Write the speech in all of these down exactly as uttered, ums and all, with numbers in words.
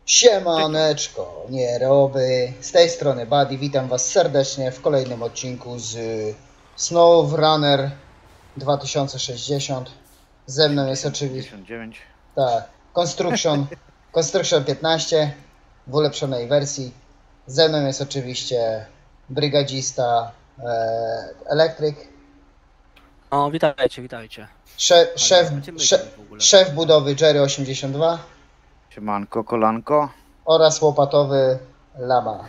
Siemaneczko, nie roby. Z tej strony Buddy, witam was serdecznie w kolejnym odcinku z SnowRunner dwa tysiące sześćdziesiąt. Ze mną jest oczywiście tak, Construction, Construction piętnaście w ulepszonej wersji. Ze mną jest oczywiście brygadzista e, Electric. O, witajcie, witajcie. Szef, szef, szef, szef budowy Jerry osiemdziesiąt dwa. Siemanko, kolanko. Oraz łopatowy Lama.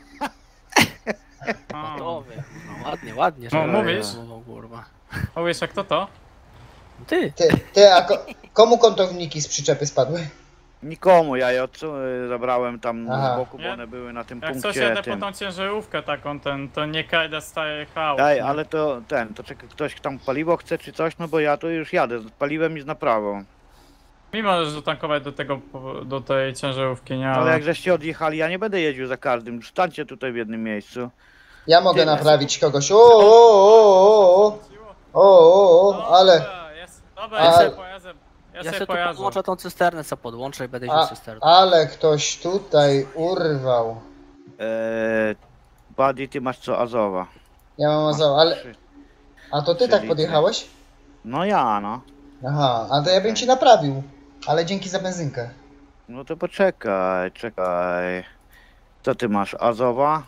Łopatowy. No, ładnie, ładnie. No, mówisz? Kurwa. Mówisz, jak to to? Ty. Ty, ty a ko komu kątowniki z przyczepy spadły? Nikomu, ja je od, zabrałem tam Aha. z boku, bo Nie? one były na tym Jak punkcie coś jadę tym. po tą ciężarówkę taką, ten, to nie kajdę staje chaos. Ej, nie? ale to ten, to czekaj, ktoś tam paliwo chce czy coś, no bo ja tu już jadę, z paliwem i z naprawą. Mi możesz dotankować do tego, do tej ciężarówki, nie? Ale jak żeście odjechali, ja nie będę jeździł za każdym, stańcie tutaj w jednym miejscu. Ja mogę Ty, naprawić kogoś. O, o, o, o, o, o, o, ale, Dobra, jest, dobra, A- ja sobie pojadę. Ja, Ja sobie sobie tu pojadę. podłączę tą cysternę, co podłączę i będę a, jeździł cysterną. ale ktoś tutaj urwał. Eee, Buddy, ty masz co, Azowa? Ja mam mazał, ale, Trzy. a to ty trzy tak litry. podjechałeś? No ja, no. Aha, a to ja bym ci naprawił, ale dzięki za benzynkę. No to poczekaj, czekaj. Co ty masz, Azowa?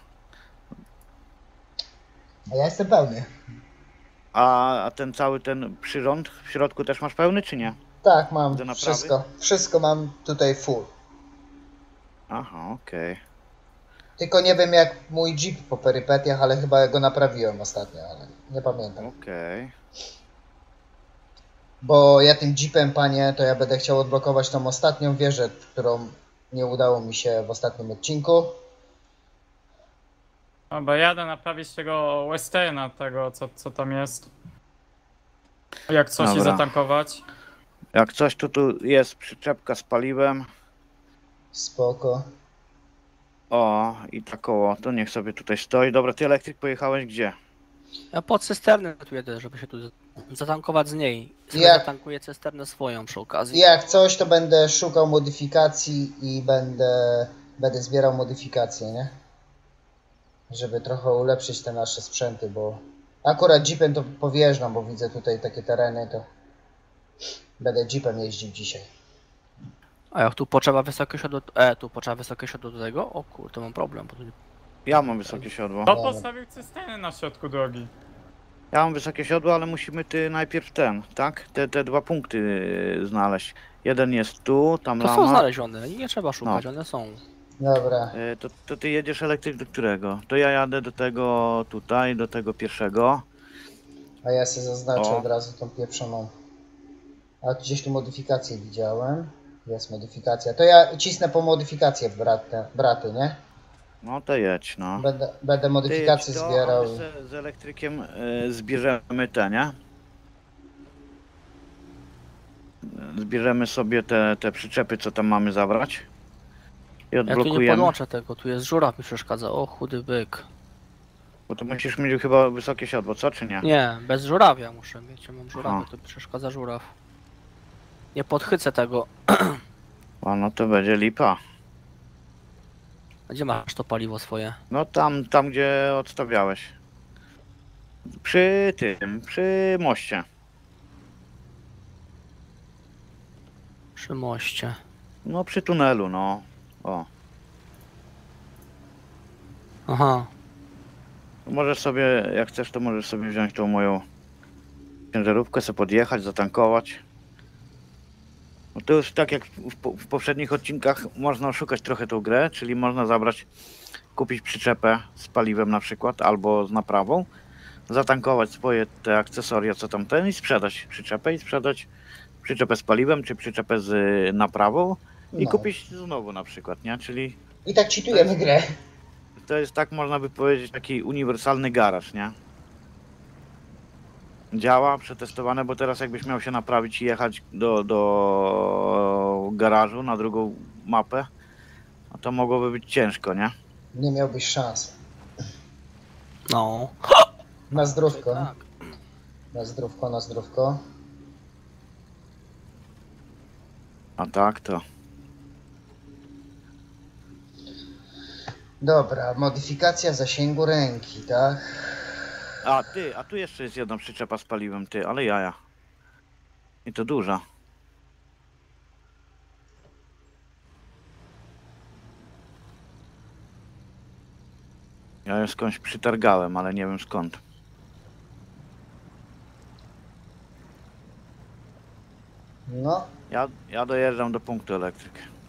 A ja jestem pełny. A, a ten cały ten przyrząd w środku też masz pełny, czy nie? Tak, mam Do naprawy? wszystko. Wszystko mam tutaj full. Aha, okej. Tylko nie wiem jak mój Jeep po perypetiach, ale chyba go naprawiłem ostatnio, ale nie pamiętam. Okej. Bo ja tym Jeepem, panie, to ja będę chciał odblokować tą ostatnią wieżę, którą nie udało mi się w ostatnim odcinku. Dobra, jadę naprawić tego Westerna, tego co, co tam jest. Jak coś i Dobra. zatankować. Jak coś, to tu jest przyczepka z paliwem. Spoko. O, i ta koło, to niech sobie tutaj stoi. Dobra, ty Elektryk pojechałeś gdzie? Ja pod cysternę tu jedę, żeby się tu zatankować z niej. Sobie Jak- zatankuję cysternę swoją przy okazji. Jak coś, to będę szukał modyfikacji i będę, będę zbierał modyfikacje, nie? Żeby trochę ulepszyć te nasze sprzęty, bo akurat Jeepem to powjeżdżam, bo widzę tutaj takie tereny, to będę Jeepem jeździł dzisiaj. A jak tu potrzeba wysokie siodło, e, tu potrzeba wysokie siodło do tego? O kurde, mam problem. Bo tu... Ja mam wysokie siodło. To postawił cysternę na środku drogi. Ja mam wysokie siodło, ale musimy ty najpierw ten, tak? Te, te dwa punkty y, znaleźć. Jeden jest tu, tam To są lama. znalezione, nie trzeba szukać, No. one są. Dobra, Y, to, to ty jedziesz Elektryk do którego? To ja jadę do tego tutaj, do tego pierwszego. a ja sobie zaznaczę O. od razu tą pieprzoną. A gdzieś tu modyfikację widziałem. Jest modyfikacja. To ja cisnę po modyfikację braty, braty, nie? No to jedź, no. Będę, będę Ty modyfikacje jedź to, zbierał. a my z, z Elektrykiem y, zbierzemy te, nie? Zbierzemy sobie te, te przyczepy, co tam mamy zabrać. I Ja tu nie odblokujemy. podłączę tego, tu jest żuraw mi przeszkadza, o chudy byk. Bo to musisz mieć chyba wysokie siodło, co czy nie? Nie, bez żurawia muszę mieć, ja mam żurawia, Aha. to przeszkadza żuraw. Nie podchycę tego. A no to będzie lipa. A gdzie masz to paliwo swoje? No tam, tam gdzie odstawiałeś. Przy tym, przy moście. Przy moście. No przy tunelu, no. O. Aha. Możesz sobie, jak chcesz, to możesz sobie wziąć tą moją ciężarówkę, sobie podjechać, zatankować. No to już tak jak w, po- w poprzednich odcinkach można oszukać trochę tą grę, czyli można zabrać, kupić przyczepę z paliwem na przykład, albo z naprawą, zatankować swoje te akcesoria, co tam ten i sprzedać przyczepę i sprzedać przyczepę z paliwem, czy przyczepę z y, naprawą i No. kupić znowu na przykład, nie? Czyli I tak cheatujemy grę. to jest, tak można by powiedzieć, taki uniwersalny garaż, nie? Działa, przetestowane, bo teraz jakbyś miał się naprawić i jechać do, do garażu na drugą mapę, no to mogłoby być ciężko, nie? Nie miałbyś szans. No. Na zdrówko. Tak. Na zdrówko, na zdrówko. A tak to. Dobra, modyfikacja zasięgu ręki, tak? A ty, a tu jeszcze jest jedna przyczepa z paliwem, ty, ale jaja. I to duża. Ja ją skądś przytargałem, ale nie wiem skąd. No, Ja, ja dojeżdżam do punktu elektryk.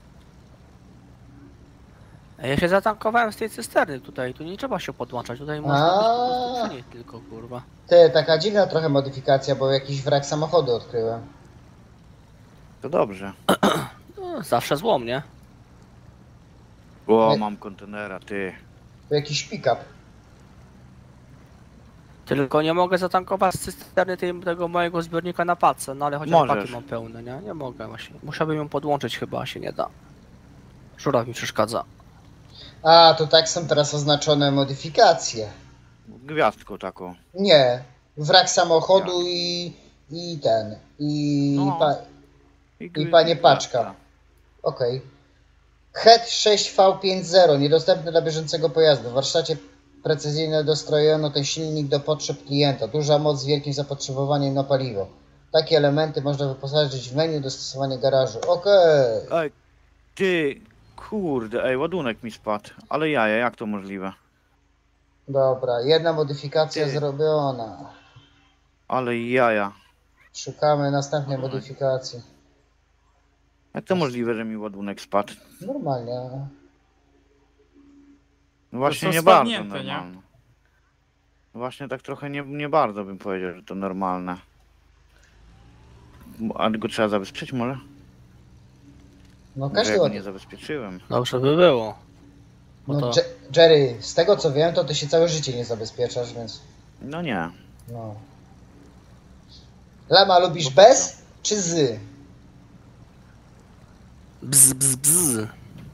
Ja się zatankowałem z tej cysterny tutaj, tu nie trzeba się podłączać, tutaj można być po A. prostu przy niej tylko, kurwa. ty, taka dziwna trochę modyfikacja, bo jakiś wrak samochodu odkryłem. To dobrze. No, zawsze złom, nie? O, Nie. mam kontenera, ty. To jakiś pick-up. Tylko nie mogę zatankować z cysterny tej, tego mojego zbiornika na pace, no ale chociaż Możesz. paki mam pełne, nie? Nie mogę właśnie. Musiałbym ją podłączyć chyba, a się nie da. Żuraw mi przeszkadza. A, to tak są teraz oznaczone modyfikacje. Gwiazdką taką. Nie, wrak samochodu i, i ten, i, No. pa, I panie Paczka. okej. H E T sześć V pięćdziesiąt, niedostępny dla bieżącego pojazdu. W warsztacie precyzyjnie dostrojono ten silnik do potrzeb klienta. Duża moc z wielkim zapotrzebowaniem na paliwo. Takie elementy można wyposażyć w menu dostosowanie garażu. Okej. Ej, ty, kurde, ej, ładunek mi spadł. Ale jaja, jak to możliwe? Dobra, jedna modyfikacja Ty. zrobiona. Ale jaja. Szukamy następnej Oj. modyfikacji. Jak to możliwe, że mi ładunek spadł? Normalnie. No właśnie są nie bardzo spadnięte, nie? normalne. No właśnie tak trochę nie, nie bardzo bym powiedział, że to normalne. A go trzeba zabezpieczyć może? No Może każdy ja go ładnie. nie zabezpieczyłem. Dobrze by było. Bo No, to... Je- Jerry, z tego co wiem, to ty się całe życie nie zabezpieczasz, więc No nie. no. Lama, lubisz No bez czy z? Bzz, bzz, bzz.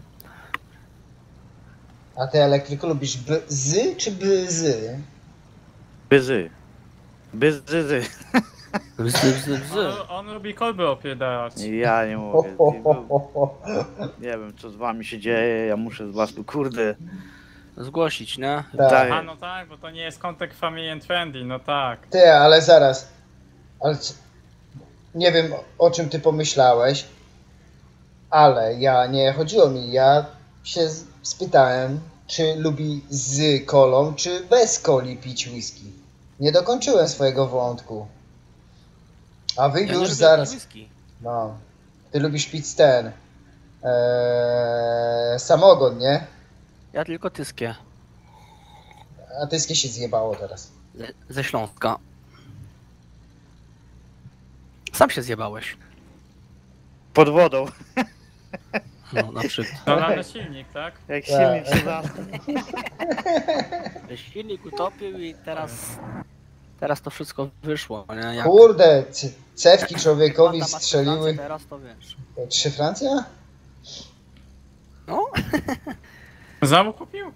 A ty elektryku lubisz b z czy b z? Byzy. Byzy. Bzz, bzz, bzz. On, on lubi kolby opierdalać. Ja nie Ho, mówię. ho, ho, ho, ho. Nie wiem co z wami się dzieje, ja muszę z was tu kurde. Zgłosić, nie? Tak. A no tak, bo to nie jest kontek family and friendly, no tak. Ty, ale zaraz. Ale c- nie wiem o czym ty pomyślałeś, ale ja nie chodziło mi. Ja się z- spytałem, czy lubi z kolą, czy bez coli pić whisky. Nie dokończyłem swojego wątku. A wy Ja nie już lubię zaraz. whisky. No. Ty lubisz pić ten. Eee, samogon, nie? Ja tylko tyskie. A tyskie się zjebało teraz. Ze, ze Śląska. Sam się zjebałeś. Pod wodą. No, na przykład. No mamy silnik, tak? Jak Tak. silnik się za... Silnik utopił i teraz... Teraz to wszystko wyszło, nie? Jak Kurde, c- cewki człowiekowi Wanda ma strzeliły. Francję, teraz to wiesz. Trzy Francja? No, Znowu kupił?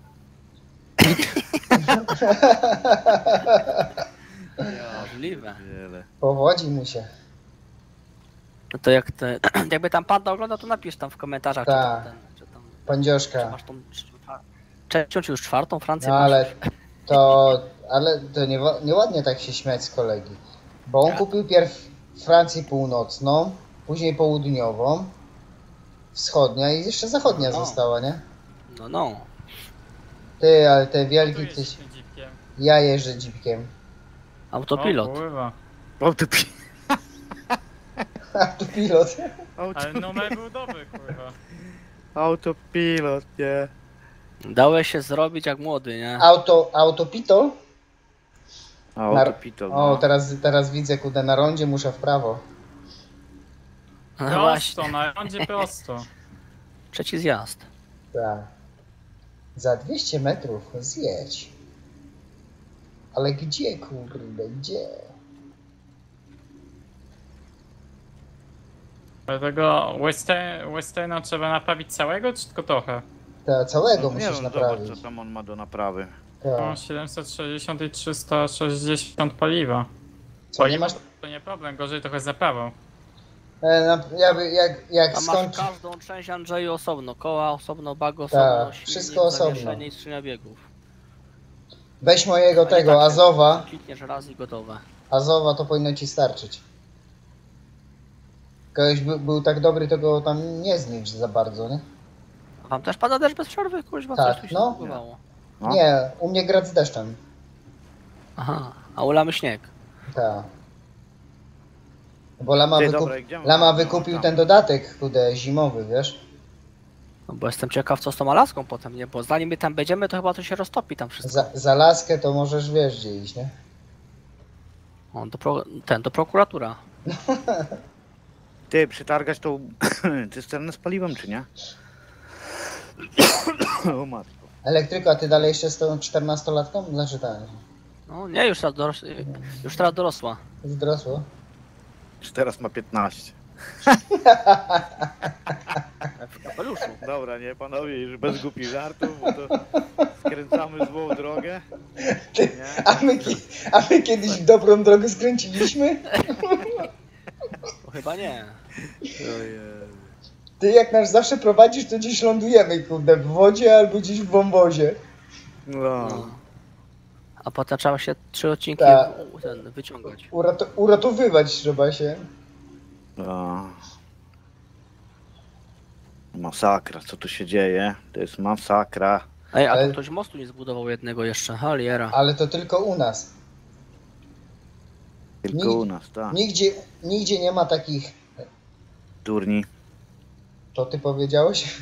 możliwe. Wiele. Powodzi mu się. No to jak te, jakby tam Panda ogląda, to napisz tam w komentarzach, czy Tak. tam, ten, czy tam, czy Pandzioszka. masz tą czwa- trzecią, czy już czwartą Francję No masz? ale to, ale to nie, nieładnie tak się śmiać z kolegi. Bo on kupił pierw Francję północną, później południową, wschodnia i jeszcze zachodnia No. została, nie? No, no. Ty, ale te Tu wielki jest tyś. z tym dzipkiem. Ja jeżdżę dzipkiem. Autopilot. O kurwa. Autopilot. A tu pilot. Ale numer był dobry, kurwa. Autopilot, nie. Dałeś się zrobić jak młody, nie? Auto, autopitol? Autopilot, O, no. teraz, teraz widzę, kudę na rondzie muszę w prawo. No właśnie. Prosto, na rondzie prosto. Trzeci zjazd. Tak. Za dwieście metrów zjedź. Ale gdzie, kurde, gdzie? Dlatego Western, Westerna trzeba naprawić całego, czy tylko trochę? Ta całego No, nie musisz wiem, naprawić. zobacz co tam on ma do naprawy. Tak. No, siedemset sześćdziesiąt i trzysta sześćdziesiąt paliwa. Co, nie Paliwo masz... to nie problem, gorzej trochę z naprawą. E, na, ja by, jak, jak A masz skończy... każdą część Andrzeju osobno, koła osobno, bag osobno, Tak, silnik, wszystko osobno. zawieszenie i skrzynia biegów. Weź mojego A nie tego, tak się Azowa. klikniesz raz i gotowe. Azowa to powinno ci starczyć. Kogoś by, był tak dobry, to go tam nie znicz za bardzo, nie? A wam też pada deszcz bez przerwy? Kuźwa, Tak, coś tu się no. zbugowało. No. Nie, u mnie grać z deszczem. Aha, a ulamy śnieg. Tak. Bo Lama, Ty, wykup... dobra, idziemy. Lama No, wykupił tam. ten dodatek, kudę, zimowy, wiesz? No bo jestem ciekaw co z tą Alaską potem, nie? Bo zanim my tam będziemy, to chyba to się roztopi tam wszystko. Za, za laskę to możesz, wiesz, gdzie iść, nie? O, do pro... ten, do prokuratura. Ty, przetargać tą cysternę z paliwem, czy nie? O matko. Elektryka, ty dalej jeszcze z tą czternastolatką? Znaczy tak, No nie, już teraz, doros... już teraz dorosła. już dorosło. Czy teraz ma piętnaście. W kapeluszu. Dobra, nie panowie, już bez głupich żartów, bo to skręcamy złą drogę. Ty, Nie? a, my, ki- a my kiedyś w dobrą drogę skręciliśmy? To chyba nie. Ty jak nas zawsze prowadzisz, to gdzieś lądujemy, kurde, w wodzie albo gdzieś w wąwozie. No. No. A potem trzeba się trzy odcinki Tak. u- ten, wyciągać. Urato- uratowywać trzeba się. No. Masakra, co tu się dzieje? To jest masakra. Ej, a Ale- tu ktoś mostu nie zbudował jednego jeszcze, haliera. Ale to tylko u nas. Tylko Nigdy- u nas, tak. Nigdzie, nigdzie nie ma takich... Durni. To ty powiedziałeś?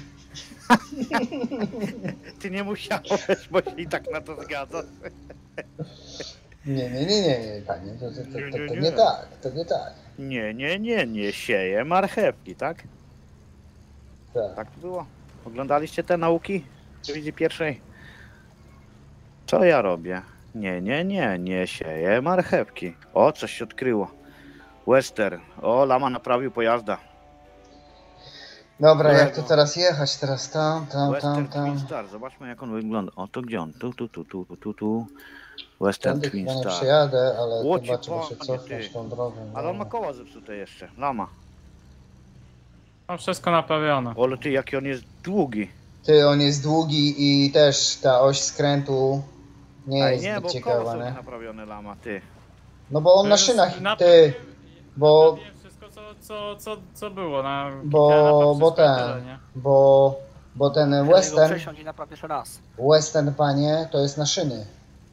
Ty nie musiałeś, bo się i tak na to zgadzasz. Nie, nie, nie, nie, nie, panie, to, to, to, Nie, to, nie, to nie. nie tak, to nie tak. Nie, nie, nie, nie sieje marchewki, tak? Tak. Tak było. Oglądaliście te nauki w dywizji pierwszej? Co ja robię? Nie, nie, nie, nie sieję marchewki. O, coś się odkryło. Western. O, Lama naprawił pojazda. Dobra, jak Lewo. to teraz jechać? Teraz tam, tam, tam, Western tam. Twin Star. Zobaczmy jak on wygląda. O, to gdzie on? Tu, tu, tu, tu, tu, tu, tu. Western Tędy Twin chyba nie Star. przejadę, ale Łocie, chyba trzeba się panie, cofnąć ty. tą drogą. Ale on ma no. koła zepsute jeszcze. Lama. Mam wszystko naprawione. Ale ty, jaki on jest długi. Ty, on jest długi i też ta oś skrętu nie Ej, jest nie, zbyt bo koło ciekawa, są nie? naprawione, Lama, ty. No bo on na Jest szynach, na- ty, bo, Naprawiłem wszystko co, co, co, co było na... Bo- na bo wszystko i ten- tyle, nie? bo, bo ten Western. western, Przesiądź i napraw jeszcze raz. western, panie, to jest na szyny.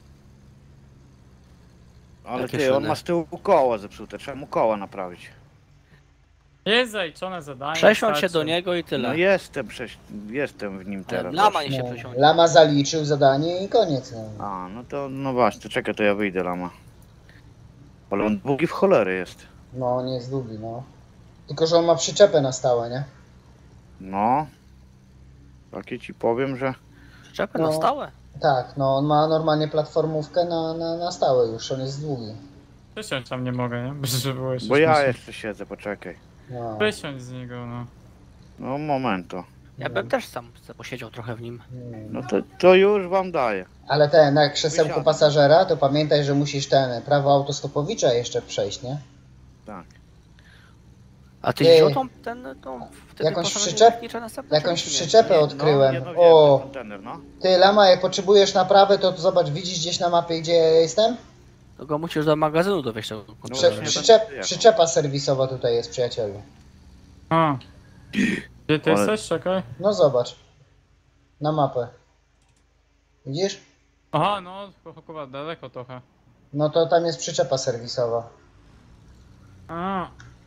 Ale Jakie ty, on szyny? ma z tyłu koła zepsute. Trzeba mu koła naprawić. Jest zaliczone zadanie. Przesiądź się starczy. do niego i tyle. No jestem, prześ... jestem w nim Ale teraz. Lama niech się No, przesiądzie. Lama zaliczył zadanie i koniec. No. A, no to, no właśnie, to czekaj, to ja wyjdę, Lama. Ale on długi w cholery jest. no, on jest długi, no. Tylko, że on ma przyczepę na stałe, nie? No. Takie ci powiem, że... Przyczepę No. na stałe. Tak, no on ma normalnie platformówkę na, na, na stałe już, on jest długi. Przysiąść tam nie mogę, nie? Żeby było jeszcze Bo ja śmiesznie. jeszcze siedzę, poczekaj. No. Wysiąść z niego, no. No, momento. Ja bym też sam se posiedział trochę w nim. Mm. No to, to już wam daję. Ale ten, na krzesełku Wysiadam. pasażera, to pamiętaj, że musisz ten prawo autostopowicza jeszcze przejść, nie? Tak. A ty Nie. wziął tą, ten, tą, wtedy Jakąś poszedłem przyczep- lotnicze następne, Jakąś czy nie? przyczepę Nie, odkryłem. No, jedno O, kontener, no. ty Lama, jak potrzebujesz naprawy, to zobacz, widzisz gdzieś na mapie, gdzie ja jestem? To go musisz do magazynu dowieść tego No Prze kontenera. właśnie, przyczep będę przyczepa serwisowa tutaj jest, przyjacielu. A. Gdzie ty Ale- jesteś? Czekaj. No zobacz. Na mapę. Widzisz? Aha, no, chyba daleko trochę. No to tam jest przyczepa serwisowa. A.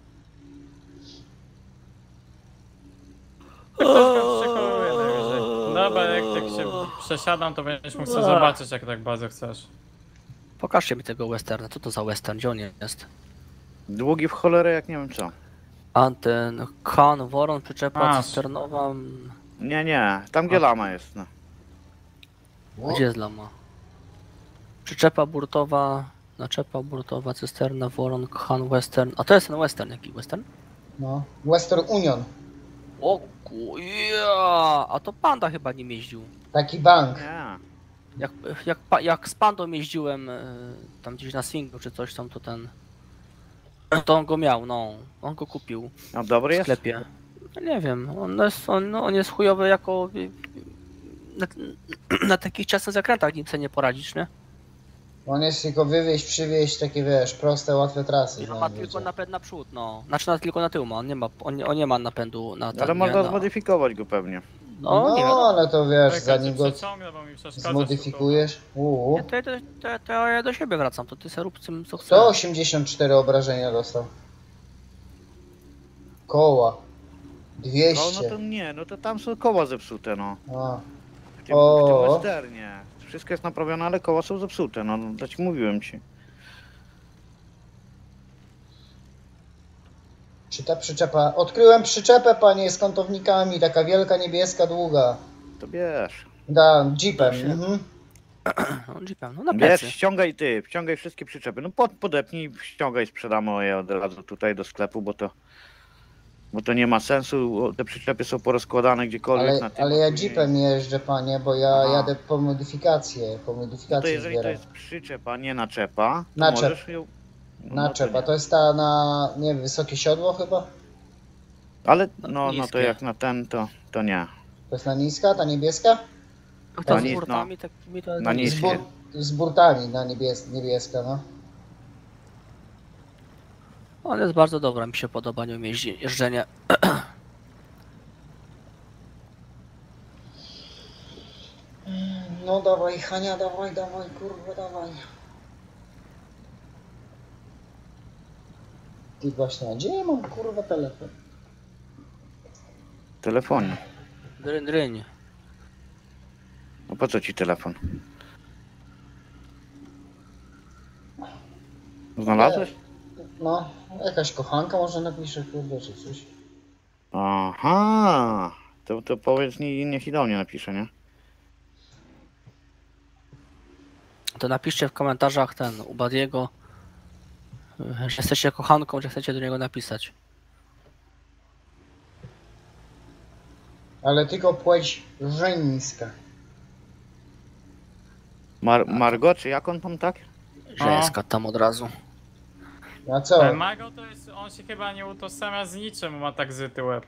Tylko przekonuję najwyżej. Dobra, jak tak się przesiadam, to będziesz mógł sobie zobaczyć, jak tak bardzo chcesz. Pokażcie mi tego westerna. Co to za western? Gdzie on jest? Długi w cholerę jak nie wiem co. Anten, kan, woron, przyczepa A. cysternowa. Nie, nie, tam gdzie A. Lama jest, no. Gdzie jest lama? Przyczepa burtowa, naczepa burtowa, cysterna, woron, kan, western. A to jest ten western. Jaki western? No. Western Union. O ku... ja! A to Panda chyba nim jeździł. Taki bank. Nie. Jak, jak, pa- jak z Pandą jeździłem e, tam gdzieś na swingu czy coś tam, to ten... To on go miał, no. On go kupił No dobry w jest? sklepie. No nie wiem, on jest, on, no, on jest chujowy jako... Na, na takich ciasnych zakrętach nic sobie nie poradzisz, nie? On jest tylko wywieźć, przywieźć, takie wiesz, proste, łatwe trasy. I on ma znajdziecie. tylko napęd naprzód, no. Znaczy na, tylko na tył ma, on nie ma, on, nie- on nie ma napędu na ten, Ale nie, można na... zmodyfikować go pewnie. No, No, nie wiadomo. ale to wiesz, Czekaj, zanim cię go przeciągnę, bo mi przeszkadza. zmodyfikujesz. Uuu. Nie, to, to, to, to ja do siebie wracam, to ty se rób z tym, co chcesz. sto osiemdziesiąt cztery obrażenia dostał. Koła. No, no dwieście. to nie, no to tam są koła zepsute, no. A. W tym, w tym westernie. Wszystko jest naprawione, ale koła są zepsute, no, no to ci mówiłem ci. Czy ta przyczepa... Odkryłem przyczepę, panie, z kątownikami. Taka wielka, niebieska, długa. To bierz. Da, jeepem. Proszę. Mhm. No, jeepem, no na Bierz, plecy. ściągaj ty, ściągaj wszystkie przyczepy. No pod, podepnij, ściągaj, sprzedamy je od razu tutaj do sklepu, bo to bo to nie ma sensu, te przyczepy są porozkładane gdziekolwiek Ale, na tym. ale ja a później- jeepem jeżdżę, panie, bo ja Aha. jadę po modyfikację. Po No to modyfikację jeżeli to zbieram. jest przyczepa, nie naczepa, to Naczep. możesz ją... no Naczepa, to to nie. jest ta na, nie wiem, wysokie siodło chyba? Ale no, no to Niskie. jak na ten, to, to nie. To jest na niska, ta niebieska? To na z nic, burtami takimi to... Na to nic. Z, Niskie. bur, z burtami na niebies, niebieska, no. On jest bardzo dobra, mi się podoba nią jeździ, jeżdżenie. No dawaj, Hania, dawaj, dawaj, kurwa, dawaj. Ty właśnie, a gdzie ja mam, kurwa, telefon? Telefonie. Dryń, dryń. No po co ci telefon? Znalazłeś? No, jakaś kochanka może napisze, kurde, czy coś. Aha, to, to powiedz, nie, niech i do mnie napisze, nie? To napiszcie w komentarzach ten, u Badiego, że jesteście kochanką, że chcecie do niego napisać. Ale tylko płeć żeńska. Mar Margo, czy jak on tam tak? Żeńska tam od razu. A co? E, Mago to jest, on się chyba nie utożsamia z niczym, ma tak zyty łeb.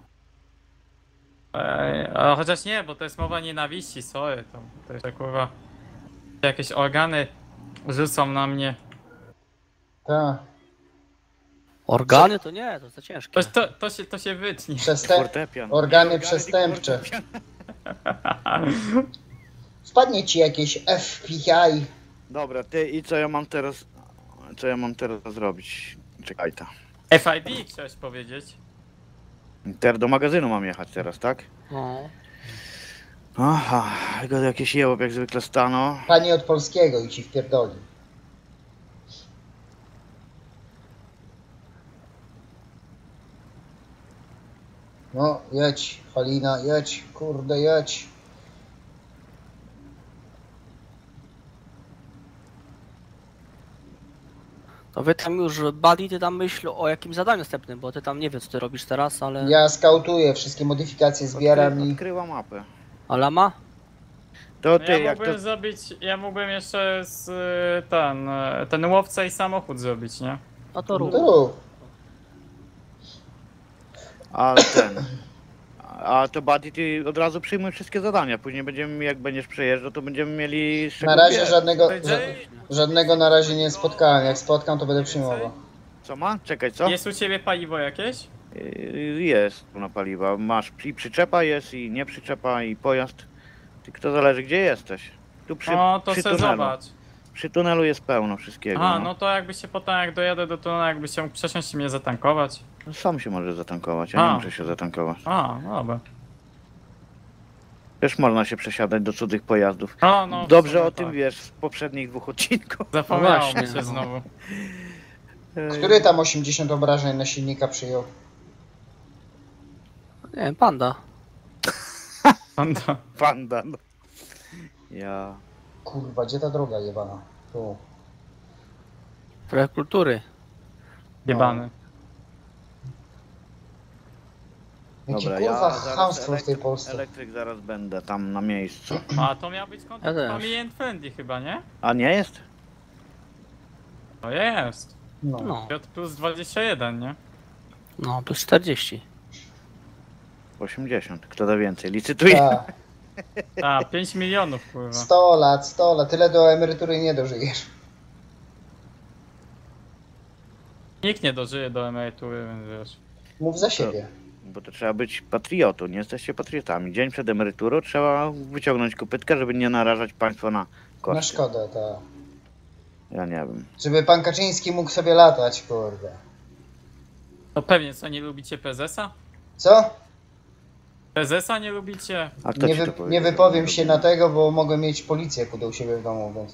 E, a chociaż nie, bo to jest mowa nienawiści, sorry, to, to jeszcze kurwa jakieś organy rzucą na mnie. Ta. Organy to nie, to za ciężkie. To, to, to, się, to się wytnie. Przestęp... Fortepian. Organy Nie przestępcze. tylko fortepian. Wpadnie ci jakieś F B I. Dobra, ty i co ja mam teraz, co ja mam teraz zrobić? Czekaj ta. F I D chciałeś powiedzieć? Teraz do magazynu mam jechać teraz, tak? No. Aha, tylko jakieś jełop jak zwykle stano. Pani od polskiego i ci wpierdoli. No, jedź, Halina, jedź, kurde, jedź. To wy tam już, Buddy, ty tam myśl o jakim zadaniu następnym, bo ty tam nie wiesz co ty robisz teraz, ale... Ja skautuję, wszystkie modyfikacje zbieram Odkry, i... odkryła mapę. A lama? To No ty, ja jak mógłbym to... zrobić, ja mógłbym jeszcze z, y, ten, y, ten łowca i samochód zrobić, nie? No to No rób. to rób. Ale ten... A to Buddy, ty od razu przyjmuj wszystkie zadania, później będziemy, jak będziesz przejeżdżał, to będziemy mieli... z czego Na razie wybierać. żadnego, To ża Jay, żadnego na razie nie spotkałem. Jak spotkam, to będę przyjmował. Co ma? Czekaj, co? Jest u ciebie paliwo jakieś? Yy, Jest tu na paliwa. Masz i przyczepa jest, i nie przyczepa, i pojazd. Tylko to zależy, gdzie jesteś. Tu przy, No to przy se tunelu. zobacz. Przy tunelu jest pełno wszystkiego. A, no. no to jakby się potem, jak dojadę do tunelu, jakby się mógł przesiąść i mnie zatankować. No sam się możesz zatankować, ja A. nie muszę się zatankować. A, no dobra. Też można się przesiadać do cudzych pojazdów. No, no, w Dobrze sumie o tym tak. wiesz z poprzednich dwóch odcinków. Zapomniało No właśnie, mi się no. znowu. Który tam osiemdziesiąt obrażeń na silnika przyjął? Nie wiem, panda. Panda. Panda. No. Ja... Kurwa, gdzie ta droga jebana? Tu. Trochę kultury. Jebany. Jakie Dobra, kurwa ja zaraz chamstwo w tej elektryk- Polsce. Elektryk zaraz będę tam na miejscu. A to miał być Ja kontakt też. family and friendly chyba, nie? A nie jest? To jest. No. No, Piotr plus dwadzieścia jeden, nie? no, plus czterdzieści. osiemdziesiąt. Kto da więcej? Licytuje. Tak. A, pięć milionów, kurwa. sto lat, sto lat. Tyle do emerytury nie dożyjesz. Nikt nie dożyje do emerytury, więc wiesz. Mów za siebie. Bo to trzeba być patriotą, nie jesteście patriotami. Dzień przed emeryturą trzeba wyciągnąć kopytkę, żeby nie narażać państwa na koszty. Na szkodę, tak. Ja nie wiem. Żeby pan Kaczyński mógł sobie latać, kurde. No pewnie, co, nie lubicie prezesa? Co? Prezesa nie lubicie? A kto Nie, ci wy, to powiedział, nie że wypowiem nie się lubię? na tego, bo mogę mieć policję kudę u siebie w domu, więc...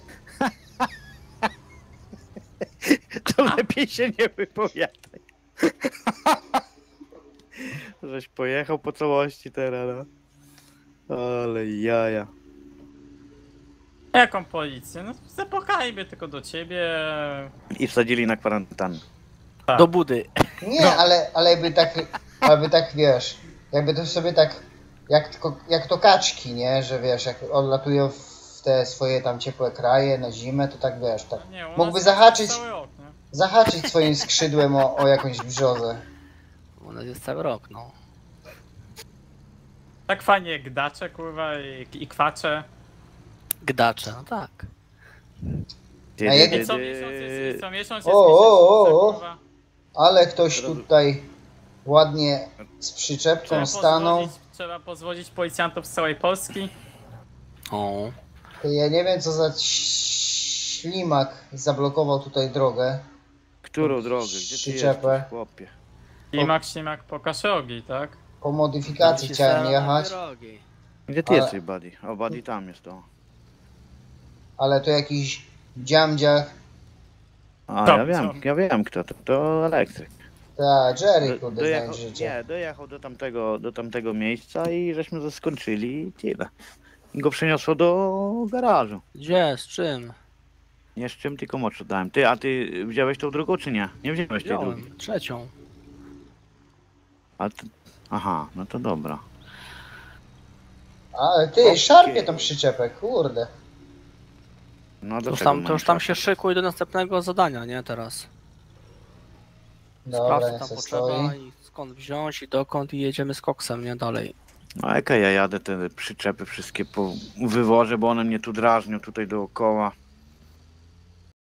To lepiej się nie wypowiadaj. Żeś pojechał po całości teraz, no. Ale jaja. Jaką policję? No zapokajmy tylko do ciebie. I wsadzili na kwarantannę. Tak. Do budy. Nie, No. ale, ale jakby tak, jakby tak, wiesz, jakby to sobie tak, jak, tylko- jak to kaczki, nie, że wiesz, jak odlatują w te swoje tam ciepłe kraje na zimę, to tak, wiesz, tak, Nie, u nas mógłby jest zahaczyć, cały rok, nie? zahaczyć swoim skrzydłem o, o jakąś brzozę. U nas jest cały rok, no. Tak fajnie gdacze, kurwa, i, i kwacze. Gdacze, no tak. Ty, A ty, jak- ty, I co ty. miesiąc jest, i co miesiąc jest O, o, miesiąc, o, o. kurwa. Ale ktoś tutaj ładnie z przyczepką Trzeba stanął. pozwolić, trzeba pozwolić policjantów z całej Polski. O, To ja nie wiem, co za ślimak zablokował tutaj drogę. Którą drogę? Gdzie ty Przyczepę. jesteś, chłopie? Ślimak, ślimak, pokaż rogi, tak? Po modyfikacji chciałem jechać, drogi. Gdzie ty Ale- jesteś, buddy? O, buddy tam jest to. ale to jakiś dziamdziach. A, Co? ja wiem, Co? ja wiem kto to. To elektryk. Ta, Jerry, Do, kurde, dojechał, znając życie. nie, dojechał do tamtego, do tamtego miejsca i żeśmy to skończyli i tyle. I go przeniosło do garażu. Gdzie, z czym? Nie z czym, tylko mocno dałem. Ty, a ty wziąłeś tą drugą czy nie? Nie wziąłeś tej drugiej. Wziąłem, trzecią. A ty... Aha, no to dobra. Ale ty, Okej. szarpie tą przyczepę, kurde. No To już dlaczego tam, to już tam się szykuj do następnego zadania, nie, teraz. Dobra, Sprawdź, co niech tam se potrzeba stoi. i skąd wziąć i dokąd i jedziemy z koksem, nie, dalej. No jaka ja jadę te przyczepy wszystkie po wywożę, bo one mnie tu drażnią tutaj dookoła.